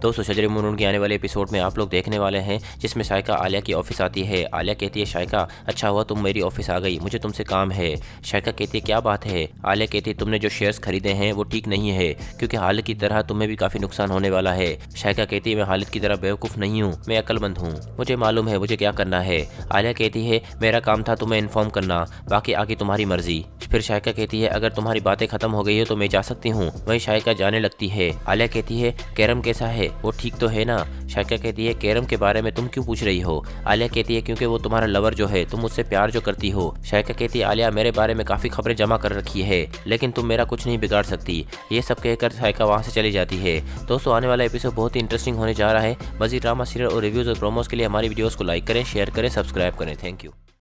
दोस्तों शजरे मुनमुन के आने वाले एपिसोड में आप लोग देखने वाले हैं जिसमें शाइका आलिया की ऑफिस आती है। आलिया कहती है शाइका अच्छा हुआ तुम मेरी ऑफिस आ गई, मुझे तुमसे काम है। शाइका कहती है क्या बात है। आलिया कहती है तुमने जो शेयर्स खरीदे हैं वो ठीक नहीं है, क्योंकि हालिद की तरह तुम्हें भी काफी नुकसान होने वाला है। शाइका कहती है मैं हालिद की तरह बेवकूफ नहीं हूँ, मैं अक्लमंद हूँ, मुझे मालूम है मुझे क्या करना है। आलिया कहती है मेरा काम था तुम्हें इन्फॉर्म करना, बाकी आगे तुम्हारी मर्जी। फिर शाइका कहती है अगर तुम्हारी बातें खत्म हो गई हो तो मैं जा सकती हूँ। वही शाइका जाने लगती है। आलिया कहती है कैरम कैसा है, वो ठीक तो है ना। शाइका कहती है कैरम के बारे में तुम क्यों पूछ रही हो। आलिया कहती है क्योंकि वो तुम्हारा लवर जो है, तुम मुझसे प्यार जो करती हो। शाइका कहती है आलिया मेरे बारे में काफी खबरें जमा कर रखी है, लेकिन तुम मेरा कुछ नहीं बिगाड़ सकती। ये सब कहकर शाइका वहाँ से चली जाती है। दोस्तों आने वाला एपिसोड बहुत ही इंटरेस्टिंग होने जा रहा है। मज़ीद ड्रामा सीरियल और रिव्यूज और प्रोमोज के लिए हमारी वीडियोस को लाइक करें, शेयर करें, सब्सक्राइब करें। Thank you.